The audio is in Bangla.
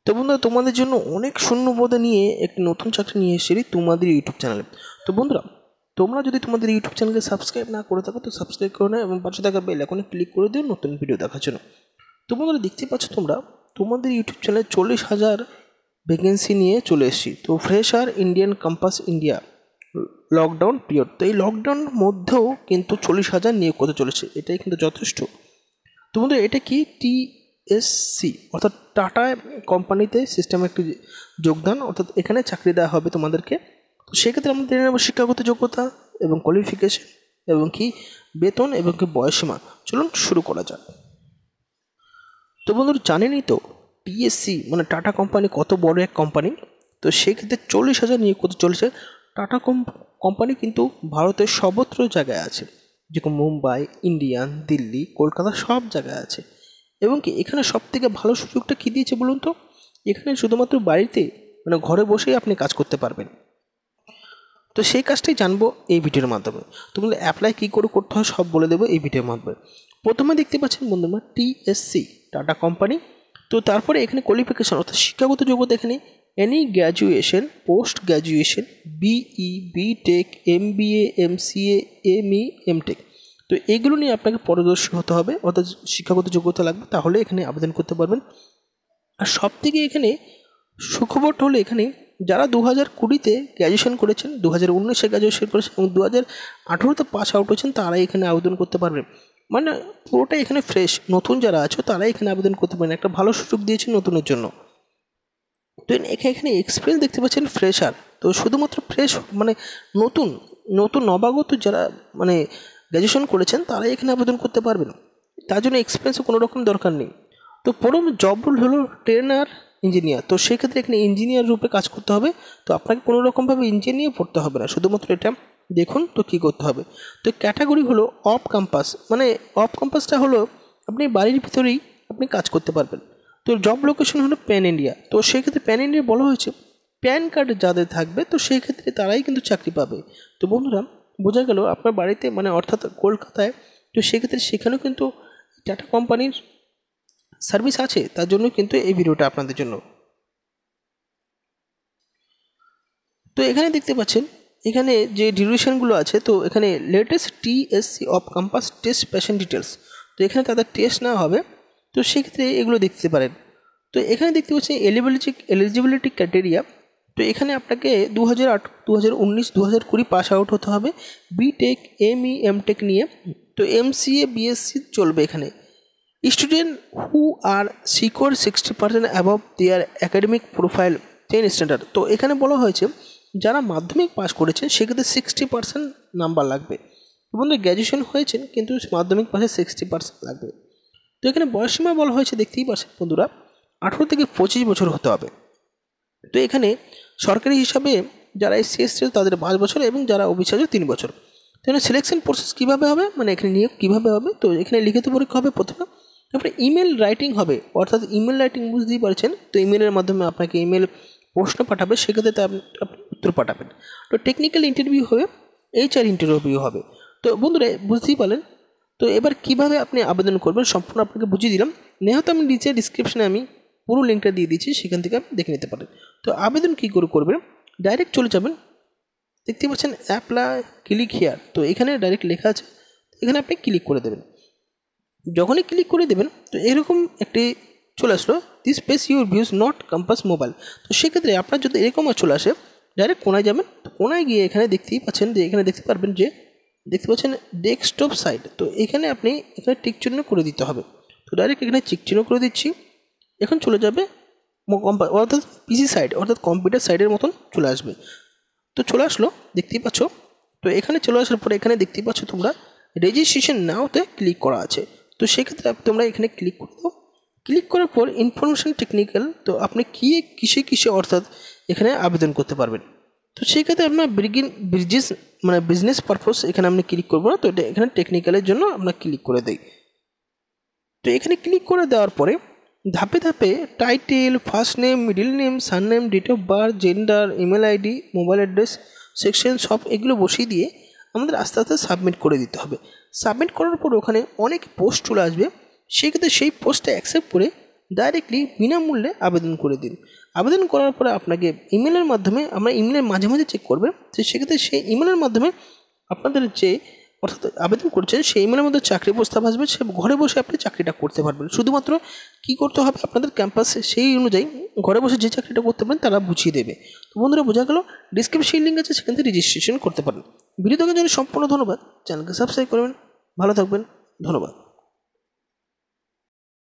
তো বন্ধুরা, তোমাদের জন্য অনেক শূন্যপদে নিয়ে একটি নতুন চাকরি নিয়ে এসেছি তোমাদের ইউটিউব চ্যানেলে। তো বন্ধুরা, তোমরা যদি তোমাদের ইউটিউব চ্যানেলকে সাবস্ক্রাইব না করে থাকো তো সাবস্ক্রাইব করে নাও এবং পাশে থাকা বেল আইকনে ক্লিক করে দিও নতুন ভিডিও দেখার জন্য। তো বন্ধুরা, দেখতে পাচ্ছ তোমরা তোমাদের ইউটিউব চ্যানেলে 40,000 ভ্যাকেন্সি নিয়ে চলে এসেছি। তো fresher Indian campus India lockdown period, তো এই লকডাউনের মধ্যেও কিন্তু 40,000 নিয়োগ করতে চলেছে, এটাই কিন্তু যথেষ্ট। তো বন্ধুরা, এটা কি টিএসসি অর্থাৎ টাটা কোম্পানিতে সিস্টেমে একটি যোগদান, অর্থাৎ এখানে চাকরি দেওয়া হবে তোমাদেরকে। তো সেক্ষেত্রে আমরা জেনে নেব শিক্ষাগত যোগ্যতা এবং কোয়ালিফিকেশন এবং কি বেতন এবং কি বয়সীমা। চলুন শুরু করা যাক। তো বন্ধুরা, জানেনই তো টিএসসি মানে টাটা কোম্পানি কত বড় এক কোম্পানি। তো সেক্ষেত্রে 40,000 নিয়োগ করতে চলেছে। টাটা কোম্পানি কিন্তু ভারতের সর্বত্র জায়গায় আছে, যেরকম মুম্বাই, ইন্ডিয়ান, দিল্লি, কলকাতা সব জায়গায় আছে। এবং কি এখানে সবথেকে ভালো সুযোগটা কী দিয়েছে বলুন তো, এখানে শুধুমাত্র বাড়িতে মানে ঘরে বসেই আপনি কাজ করতে পারবেন। তো সেই কাজটাই জানবো এই ভিডিওর মাধ্যমে। তোমাদের অ্যাপ্লাই কী করে করতে হয় সব বলে দেবো এই ভিডিওর মাধ্যমে। প্রথমে দেখতে পাচ্ছেন বন্ধুরা টিএসসি টাটা কোম্পানি। তো তারপরে এখানে কোয়ালিফিকেশান অর্থাৎ শিক্ষাগত যোগ্যতা এখানে any graduation, post graduation, BE, BTech, MBA, MCA, ME, MTech. তো এগুলো নিয়ে আপনাকে পারদর্শী হতে হবে, অর্থাৎ শিক্ষাগত যোগ্যতা লাগবে, তাহলে এখানে আবেদন করতে পারবেন। আর সব থেকে এখানে সুখবরটা হলো এখানে যারা 2020-তে গ্র্যাজুয়েশন করেছেন, 2019-এ গ্র্যাজুয়েশন করেছেন এবং 2018-তে পাস আউট হয়েছেন তারাই এখানে আবেদন করতে পারবেন। মানে পুরোটাই এখানে ফ্রেশ, নতুন যারা আছো তারাই এখানে আবেদন করতে পারেন, একটা ভালো সুযোগ দিয়েছে নতুনের জন্য। তো এখানে এক্সপিরিয়েন্স দেখতে পাচ্ছেন ফ্রেশার, তো শুধুমাত্র ফ্রেশ মানে নতুন নতুন নবাগত যারা মানে গ্র্যাজুয়েশন করেছেন তারাই এখানে আবেদন করতে পারবেন, তার জন্য এক্সপিরিয়েন্সও কোনো রকম দরকার নেই। তো প্রথম জব রোল হলো ট্রেনার ইঞ্জিনিয়ার। তো সেক্ষেত্রে এখানে ইঞ্জিনিয়ার রূপে কাজ করতে হবে। তো আপনাকে কোনো রকমভাবে ইঞ্জিনিয়ার পড়তে হবে না, শুধুমাত্র এটা দেখুন তো কী করতে হবে। তো ক্যাটাগরি হলো অফ ক্যাম্পাস, মানে অফ ক্যাম্পাসটা হলো আপনি বাড়ির ভিতরেই আপনি কাজ করতে পারবেন। তো জব লোকেশন হলো প্যান ইন্ডিয়া। তো সেক্ষেত্রে প্যান ইন্ডিয়া বলা হয়েছে প্যান কার্ড যাদের থাকবে তো সেই ক্ষেত্রে তারাই কিন্তু চাকরি পাবে। তো বন্ধুরা, বোঝা গেল আপনার বাড়িতে মানে অর্থাৎ কলকাতায়, তো সেক্ষেত্রে সেখানেও কিন্তু টাটা কোম্পানির সার্ভিস আছে, তার জন্য কিন্তু এই ভিডিওটা আপনাদের জন্য। তো এখানে দেখতে পাচ্ছেন এখানে যে ডিউরেশনগুলো আছে, তো এখানে latest TSC off campus test patient details, তো এখানে তাদের টেস্ট নেওয়া হবে। তো সেক্ষেত্রে এগুলো দেখতে পারেন। তো এখানে দেখতে পাচ্ছেন এলিজিবিলিটি ক্রাইটেরিয়া। তো এখানে আপনাকে 2008, 2019, 2020 পাস আউট হতে হবে বিটেক, এমই, এমটেক নিয়ে। তো এমসিএ, বিএসসি চলবে এখানে। Student who are secure 60% above their academic profile 10 standard. তো এখানে বলা হয়েছে যারা মাধ্যমিক পাস করেছেন সেক্ষেত্রে 60% নাম্বার লাগবে। বন্ধু গ্র্যাজুয়েশন হয়েছেন কিন্তু মাধ্যমিক পাশে 60% লাগবে। তো এখানে বয়সীমা বলা হয়েছে দেখতেই পাচ্ছেন বন্ধুরা 18 থেকে 25 বছর হতে হবে। তো এখানে সরকারি হিসাবে যারা এসসি তাদের 5 বছর এবং যারা ওবিসি 3 বছর। তো এখানে সিলেকশন প্রসেস কীভাবে হবে, মানে এখানে নিয়োগ কীভাবে হবে, তো এখানে লিখিত পরীক্ষা হবে প্রথমে, তারপরে ইমেল রাইটিং হবে, অর্থাৎ ইমেল রাইটিং বুঝতেই পারছেন। তো ইমেলের মাধ্যমে আপনাকে ইমেল প্রশ্ন পাঠাবে, সেক্ষেত্রে আপনি উত্তর পাঠাবেন। তো টেকনিক্যাল ইন্টারভিউ হবে, HR ইন্টারভিউ হবে। তো বন্ধুরা বুঝতেই পারলেন। তো এবার কিভাবে আপনি আবেদন করবেন সম্পূর্ণ আপনাকে বুঝিয়ে দিলাম। নেহাত আমি নিচে ডিসক্রিপশনে আমি পুরো লিঙ্কটা দিয়ে দিচ্ছি, সেখান থেকে আপনি দেখে নিতে পারেন। তো আবেদন কী করে করবেন, ডাইরেক্ট চলে যাবেন, দেখতে পাচ্ছেন অ্যাপ্লাই ক্লিক হিয়ার। তো এখানে ডাইরেক্ট লেখা আছে, এখানে আপনি ক্লিক করে দেবেন। যখনই ক্লিক করে দেবেন তো এরকম একটি চলে আসলো, this page your views not compass mobile. তো সেক্ষেত্রে আপনার যদি এরকম চলে আসে ডাইরেক্ট কোনায় যাবেন। তো কোনায় গিয়ে এখানে দেখতেই পাচ্ছেন যে এখানে দেখতে পারবেন যে দেখতে পাচ্ছেন ডেস্কটপ সাইট। তো এখানে আপনি এখানে টিক চিহ্ন করে দিতে হবে। তো ডাইরেক্ট এখানে টিক চিহ্ন করে দিচ্ছি। এখন চলে যাবে অর্থাৎ পিসি সাইড অর্থাৎ কম্পিউটার সাইডের মতন চলে আসবে। তো চলে আসলো দেখতেই পাচ্ছ। তো এখানে চলে আসার পরে এখানে দেখতেই পাচ্ছ তোমরা রেজিস্ট্রেশন নাওতে ক্লিক করা আছে। তো সেক্ষেত্রে তোমরা এখানে ক্লিক করে দাও। ক্লিক করার পর ইনফরমেশন টেকনিক্যাল, তো আপনি কিসে অর্থাৎ এখানে আবেদন করতে পারবেন। তো সেক্ষেত্রে আপনার বিজনেস পারপোজ এখানে আপনি ক্লিক করবো না, তো এটা এখানে টেকনিক্যালের জন্য আপনার ক্লিক করে দেয়। তো এখানে ক্লিক করে দেওয়ার পরে ধাপে ধাপে title, first name, middle name, surname, date of birth, gender, email ID, mobile address, section সব এগুলো বসিয়ে দিয়ে আমাদের আস্তে আস্তে সাবমিট করে দিতে হবে। সাবমিট করার পর ওখানে অনেক পোস্ট চলে আসবে, সেক্ষেত্রে সেই পোস্টটা অ্যাকসেপ্ট করে ডাইরেক্টলি বিনামূল্যে আবেদন করে দিন। আবেদন করার পরে আপনাকে ইমেলের মাধ্যমে, আমরা ইমেলের মাঝে মাঝে চেক করবে, তো সেক্ষেত্রে সেই ইমেলের মাধ্যমে আপনাদের যে অর্থাৎ আবেদন করছেন সেই ইমেলের মধ্যে চাকরি প্রস্তাব আসবে, সে ঘরে বসে আপনি চাকরিটা করতে পারবেন। শুধুমাত্র কী করতে হবে, আপনাদের ক্যাম্পাসে সেই অনুযায়ী ঘরে বসে যে চাকরিটা করতে পারেন তারা বুঝিয়ে দেবে। তো বন্ধুরা, বোঝা গেল, ডিসক্রিপশন লিঙ্ক আছে, সেখান থেকে রেজিস্ট্রেশন করতে পারেন। ভিডিও দেখার জন্য সম্পূর্ণ ধন্যবাদ। চ্যানেলকে সাবস্ক্রাইব করবেন। ভালো থাকবেন। ধন্যবাদ।